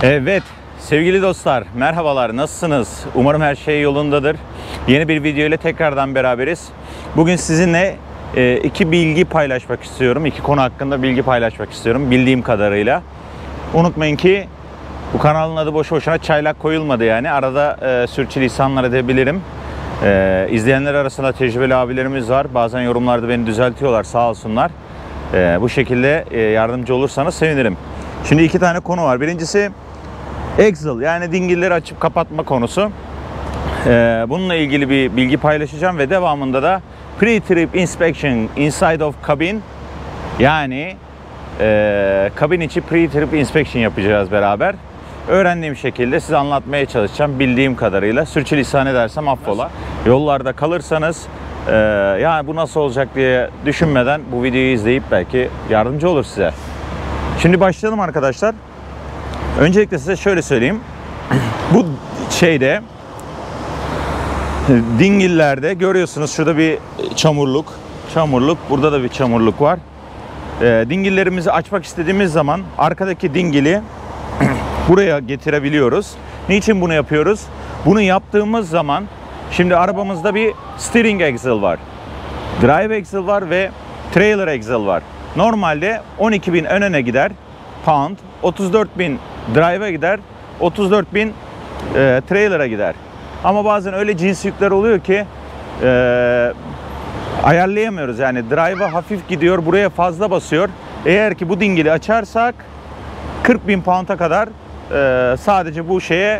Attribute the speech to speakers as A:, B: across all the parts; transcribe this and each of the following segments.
A: Evet sevgili dostlar, merhabalar, nasılsınız? Umarım her şey yolundadır. Yeni bir video ile tekrardan beraberiz. Bugün sizinle iki bilgi paylaşmak istiyorum. İki konu hakkında bilgi paylaşmak istiyorum bildiğim kadarıyla. Unutmayın ki bu kanalın adı boş boşuna çaylak koyulmadı yani. Arada sürçülisanlar edebilirim. İzleyenler arasında tecrübeli abilerimiz var. Bazen yorumlarda beni düzeltiyorlar, sağ olsunlar. Bu şekilde yardımcı olursanız sevinirim. Şimdi iki tane konu var. Birincisi Axle, yani dingilleri açıp kapatma konusu. Bununla ilgili bir bilgi paylaşacağım ve devamında da pre-trip inspection inside of cabin, yani kabin içi pre-trip inspection yapacağız beraber. Öğrendiğim şekilde size anlatmaya çalışacağım bildiğim kadarıyla. Sürçülisan edersem affola. Yollarda kalırsanız ya bu nasıl olacak diye düşünmeden bu videoyu izleyip belki yardımcı olur size. Şimdi başlayalım arkadaşlar. Öncelikle size şöyle söyleyeyim. Bu şeyde dingillerde görüyorsunuz, şurada bir çamurluk, burada da bir çamurluk var. Dingillerimizi açmak istediğimiz zaman arkadaki dingili buraya getirebiliyoruz. Niçin bunu yapıyoruz? Bunu yaptığımız zaman şimdi arabamızda bir steering axle var, drive axle var ve trailer axle var. Normalde 12.000 ön öne gider, pound, 34.000 drive'a gider, 34.000 trailer'a gider. Ama bazen öyle cins yükler oluyor ki ayarlayamıyoruz. Yani drive'a hafif gidiyor, buraya fazla basıyor. Eğer ki bu dingili açarsak 40.000 pound'a kadar sadece bu şeye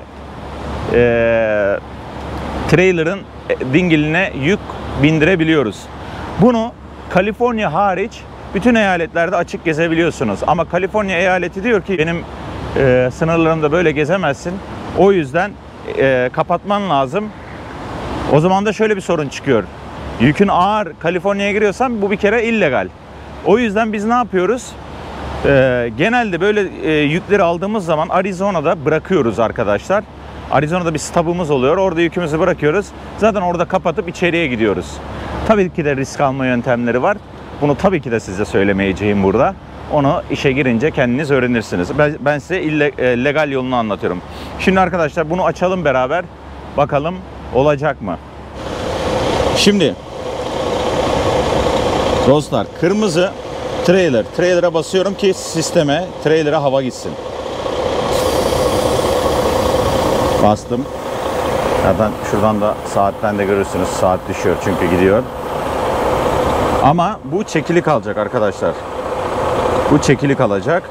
A: trailer'ın dingiline yük bindirebiliyoruz. Bunu Kaliforniya hariç bütün eyaletlerde açık gezebiliyorsunuz. Ama Kaliforniya eyaleti diyor ki benim sınırlarımda böyle gezemezsin. O yüzden kapatman lazım. O zaman da şöyle bir sorun çıkıyor. Yükün ağır, Kaliforniya'ya giriyorsan bu bir kere illegal. O yüzden biz ne yapıyoruz? Genelde böyle yükleri aldığımız zaman Arizona'da bırakıyoruz arkadaşlar. Arizona'da bir stop'umuz oluyor. Orada yükümüzü bırakıyoruz. Zaten orada kapatıp içeriye gidiyoruz. Tabii ki de risk alma yöntemleri var. Bunu tabii ki de size söylemeyeceğim burada. Onu işe girince kendiniz öğrenirsiniz. Ben size legal yolunu anlatıyorum. Şimdi arkadaşlar bunu açalım beraber. Bakalım olacak mı? Şimdi dostlar, kırmızı trailer. Trailer'a basıyorum ki sisteme, trailer'a hava gitsin. Bastım. Zaten şuradan da saatten de görürsünüz. Saat düşüyor çünkü gidiyor. Ama bu çekili kalacak arkadaşlar. Bu çekili kalacak.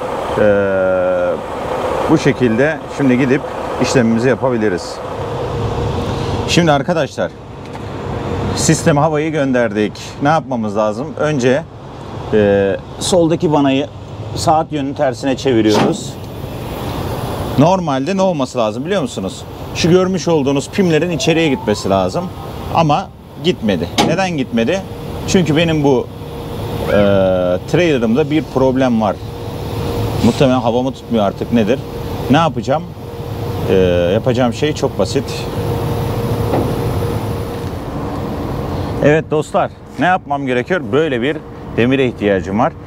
A: Bu şekilde şimdi gidip işlemimizi yapabiliriz. Şimdi arkadaşlar, sisteme havayı gönderdik. Ne yapmamız lazım? Önce soldaki vanayı saat yönünün tersine çeviriyoruz. Normalde ne olması lazım biliyor musunuz? Şu görmüş olduğunuz pimlerin içeriye gitmesi lazım. Ama gitmedi. Neden gitmedi? Çünkü benim bu trailer'ımda bir problem var. Muhtemelen havamı tutmuyor artık, nedir? Ne yapacağım? Yapacağım şey çok basit. Evet dostlar, ne yapmam gerekiyor? Böyle bir demire ihtiyacım var.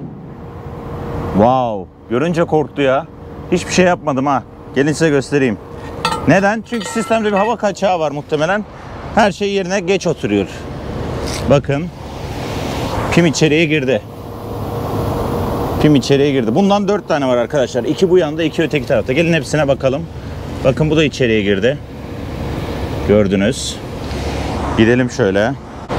A: Wow, görünce korktu ya. Hiçbir şey yapmadım ha. Gelin size göstereyim. Neden? Çünkü sistemde bir hava kaçağı var muhtemelen. Her şey yerine geç oturuyor. Bakın. Pim içeriye girdi. Pim içeriye girdi. Bundan 4 tane var arkadaşlar. 2 bu yanda, 2 öteki tarafta. Gelin hepsine bakalım. Bakın bu da içeriye girdi. Gördünüz. Gidelim şöyle.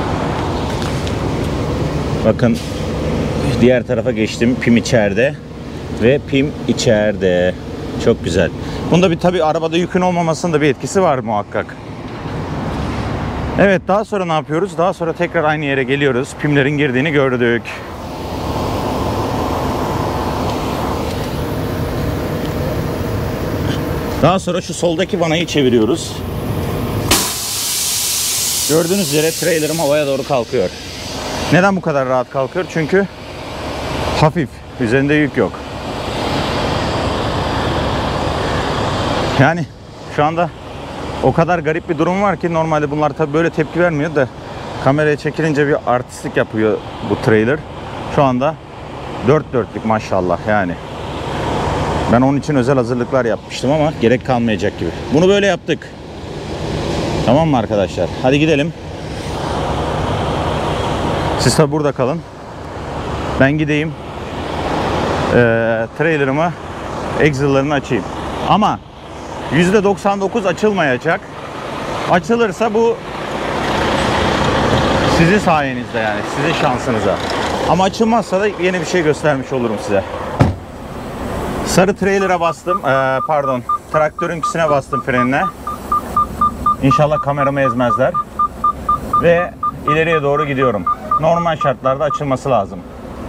A: Bakın diğer tarafa geçtim. Pim içeride. Ve pim içeride. Çok güzel. Bunda bir tabii arabada yükün olmamasının da bir etkisi var muhakkak. Evet, daha sonra ne yapıyoruz? Daha sonra tekrar aynı yere geliyoruz. Pimlerin girdiğini gördük. Daha sonra şu soldaki vanayı çeviriyoruz. Gördüğünüz üzere trailer'ım havaya doğru kalkıyor. Neden bu kadar rahat kalkıyor? Çünkü hafif. Üzerinde yük yok. Yani şu anda o kadar garip bir durum var ki normalde bunlar tabii böyle tepki vermiyor da kameraya çekilince bir artistlik yapıyor bu trailer. Şu anda dört dörtlük maşallah yani. Ben onun için özel hazırlıklar yapmıştım ama gerek kalmayacak gibi. Bunu böyle yaptık. Tamam mı arkadaşlar? Hadi gidelim. Siz tabi burada kalın. Ben gideyim. Trailer'ımı, axle'larını açayım. Ama %99 açılmayacak. Açılırsa bu sizin sayenizde, yani sizin şansınıza. Ama açılmazsa da yeni bir şey göstermiş olurum size. Sarı trailer'a bastım. Pardon, traktörünkisine bastım frenine. İnşallah kameramı ezmezler. Ve ileriye doğru gidiyorum. Normal şartlarda açılması lazım.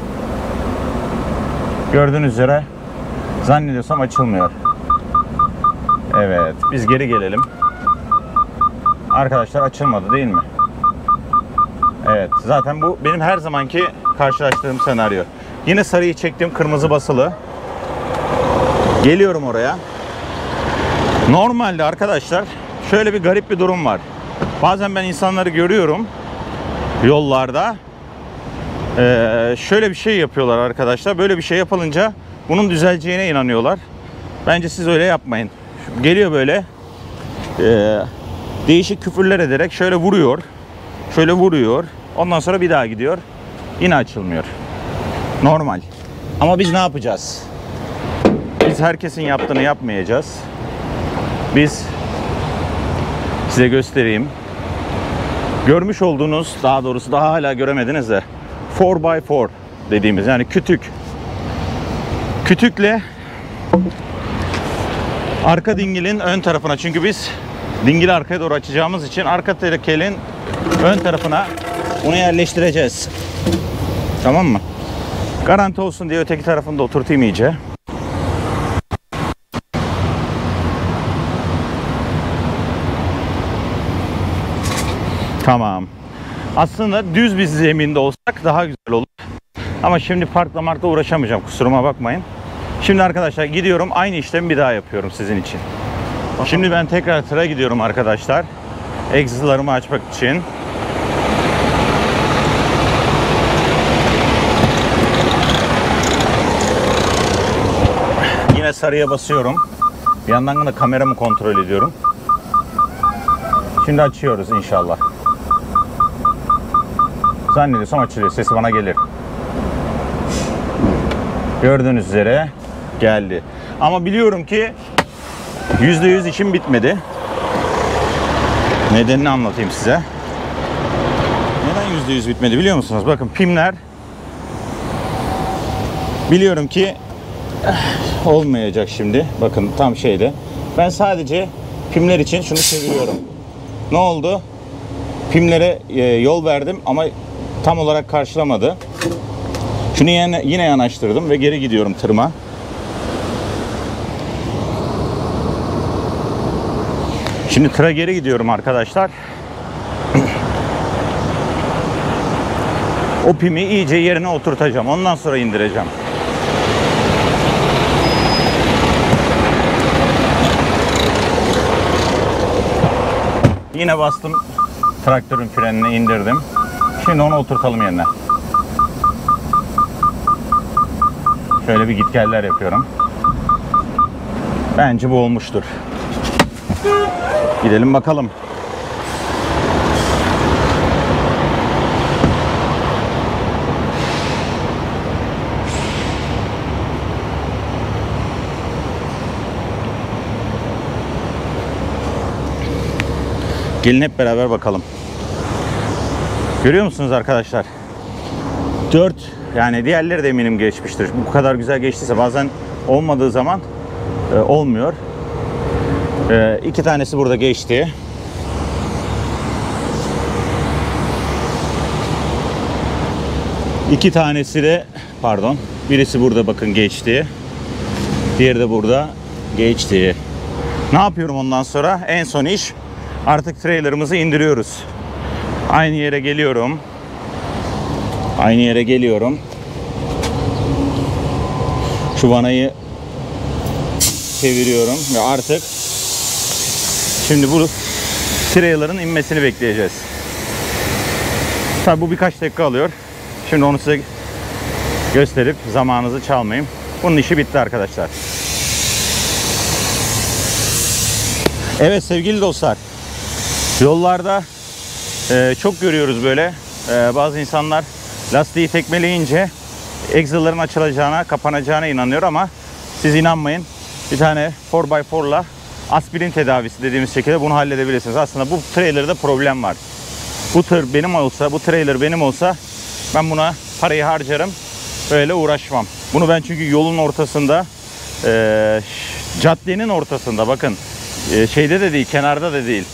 A: Gördüğünüz üzere zannediyorsam açılmıyor. Evet, biz geri gelelim. Arkadaşlar açılmadı değil mi? Evet, zaten bu benim her zamanki karşılaştığım senaryo. Yine sarıyı çektim, kırmızı basılı. Geliyorum oraya. Normalde arkadaşlar şöyle bir garip bir durum var. Bazen ben insanları görüyorum yollarda. Şöyle bir şey yapıyorlar arkadaşlar. Böyle bir şey yapılınca bunun düzeleceğine inanıyorlar. Bence siz öyle yapmayın. Geliyor böyle değişik küfürler ederek şöyle vuruyor. Şöyle vuruyor. Ondan sonra bir daha gidiyor. Yine açılmıyor. Normal. Ama biz ne yapacağız? Biz herkesin yaptığını yapmayacağız. Biz size göstereyim. Görmüş olduğunuz, daha doğrusu daha hala göremediniz de 4x4 dediğimiz, yani kütük. Kütükle arka dingilin ön tarafına, çünkü biz dingili arkaya doğru açacağımız için arka tekerleğin ön tarafına bunu yerleştireceğiz. Tamam mı? Garanti olsun diye öteki tarafını da oturtayım iyice. Tamam. Aslında düz bir zeminde olsak daha güzel olur. Ama şimdi parkla markla uğraşamayacağım, kusuruma bakmayın. Şimdi arkadaşlar gidiyorum, aynı işlemi bir daha yapıyorum sizin için. Şimdi ben tekrar tıra gidiyorum arkadaşlar. Axle'larımı açmak için. Yine sarıya basıyorum. Bir yandan da kameramı kontrol ediyorum. Şimdi açıyoruz inşallah. Zannediyorsam açılıyor. Sesi bana gelir. Gördüğünüz üzere geldi. Ama biliyorum ki %100 işim bitmedi. Nedenini anlatayım size. Neden %100 bitmedi biliyor musunuz? Bakın pimler, biliyorum ki olmayacak şimdi. Bakın tam şeyde. Ben sadece pimler için şunu çeviriyorum. Ne oldu? Pimlere yol verdim ama tam olarak karşılamadı. Şunu yine yanaştırdım ve geri gidiyorum tırma. Şimdi tıra geri gidiyorum arkadaşlar. O pimi iyice yerine oturtacağım. Ondan sonra indireceğim. Yine bastım traktörün frenini, indirdim. Şimdi onu oturtalım yerine. Şöyle bir gitgeller yapıyorum. Bence bu olmuştur. Gidelim bakalım. Gelin hep beraber bakalım. Görüyor musunuz arkadaşlar? 4, yani diğerleri de eminim geçmiştir. Bu kadar güzel geçtiyse, bazen olmadığı zaman olmuyor. 2 tanesi burada geçti. İki tanesi de, pardon, birisi burada bakın geçti. Diğeri de burada geçti. Ne yapıyorum ondan sonra? En son iş, artık trailer'ımızı indiriyoruz. Aynı yere geliyorum. Aynı yere geliyorum. Şu vanayı çeviriyorum ve artık şimdi bu trailer'ın inmesini bekleyeceğiz. Tabi bu birkaç dakika alıyor. Şimdi onu size gösterip zamanınızı çalmayayım. Bunun işi bitti arkadaşlar. Evet sevgili dostlar, yollarda çok görüyoruz böyle bazı insanlar lastiği tekmeleyince egzerlerin açılacağına, kapanacağına inanıyor ama siz inanmayın. Bir tane 4x4'la aspirin tedavisi dediğimiz şekilde bunu halledebilirsiniz. Aslında bu trailer'da problem var. Bu tır benim olsa, bu trailer benim olsa ben buna parayı harcarım, böyle uğraşmam. Bunu ben çünkü yolun ortasında, caddenin ortasında, bakın şeyde de değil, kenarda da değil,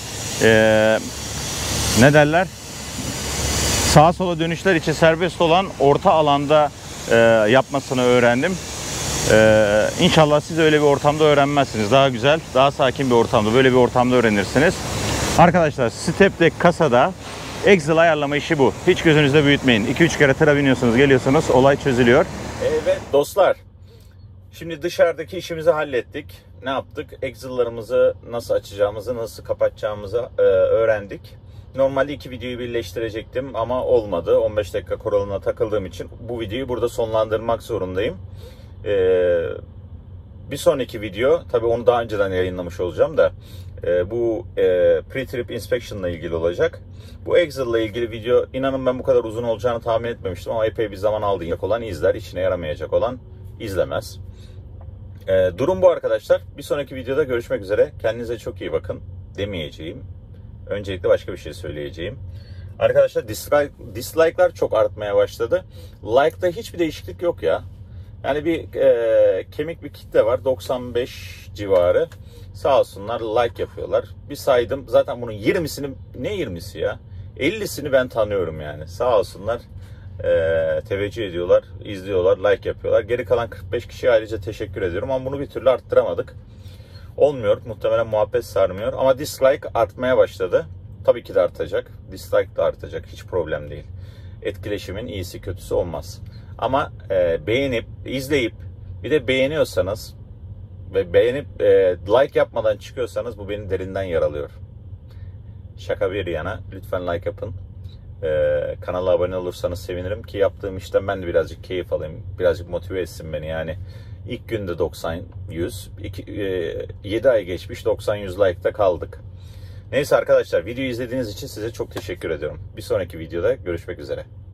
A: ne derler, sağa sola dönüşler için serbest olan orta alanda yapmasını öğrendim. İnşallah siz öyle bir ortamda öğrenmezsiniz. Daha güzel, daha sakin bir ortamda, böyle bir ortamda öğrenirsiniz. Arkadaşlar, step deck kasada axle ayarlama işi bu. Hiç gözünüzde büyütmeyin. 2-3 kere tıra biniyorsunuz, geliyorsunuz, olay çözülüyor. Evet dostlar, şimdi dışarıdaki işimizi hallettik. Ne yaptık? Axle'larımızı nasıl açacağımızı, nasıl kapatacağımızı öğrendik. Normalde iki videoyu birleştirecektim ama olmadı. 15 dakika kuralına takıldığım için bu videoyu burada sonlandırmak zorundayım. Bir sonraki video, tabii onu daha önceden yayınlamış olacağım da bu pre-trip inspection ile ilgili olacak. Bu axle ile ilgili video, inanın ben bu kadar uzun olacağını tahmin etmemiştim ama epey bir zaman aldı. Yak olan izler, işine yaramayacak olan izlemez. Durum bu arkadaşlar. Bir sonraki videoda görüşmek üzere. Kendinize çok iyi bakın demeyeceğim. Öncelikle başka bir şey söyleyeceğim. Arkadaşlar dislike'lar çok artmaya başladı. Like'da hiçbir değişiklik yok ya. Yani bir kemik bir kitle var, 95 civarı. Sağ olsunlar like yapıyorlar. Bir saydım, zaten bunun 20'sini, ne 20'si ya? 50'sini ben tanıyorum yani. Sağ olsunlar teveccüh ediyorlar, izliyorlar, like yapıyorlar. Geri kalan 45 kişiye ayrıca teşekkür ediyorum ama bunu bir türlü arttıramadık. Olmuyor, muhtemelen muhabbet sarmıyor ama dislike artmaya başladı. Tabii ki de artacak, dislike de artacak, hiç problem değil. Etkileşimin iyisi kötüsü olmaz. Ama beğenip, izleyip bir de beğeniyorsanız ve beğenip like yapmadan çıkıyorsanız bu beni derinden yaralıyor. Şaka bir yana lütfen like yapın. Kanala abone olursanız sevinirim ki yaptığım işten ben de birazcık keyif alayım. Birazcık motive etsin beni yani. İlk günde 90-100, 7 ay geçmiş 90-100 like'da kaldık. Neyse arkadaşlar, videoyu izlediğiniz için size çok teşekkür ediyorum. Bir sonraki videoda görüşmek üzere.